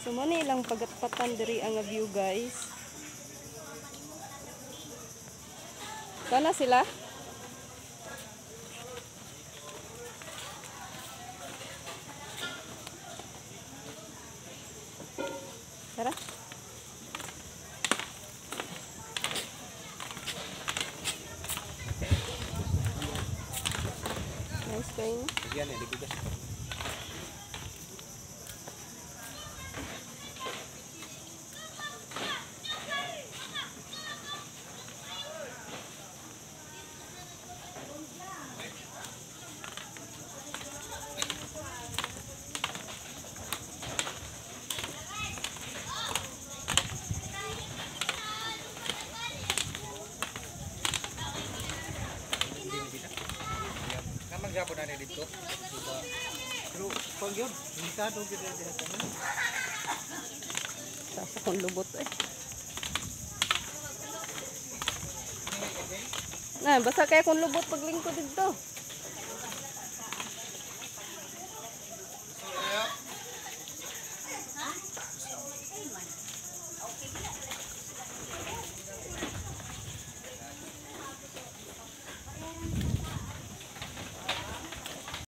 So mani ilang pagatpatan diri ang view guys. Kana sila? Tara. Nice kayo. Yan eh, dibigas ko. Maghapon na dito. Pero pag yun, delikado kita dito. Sasa kong lubot eh. Nah, basta kaya kung lubot paglingkod dito.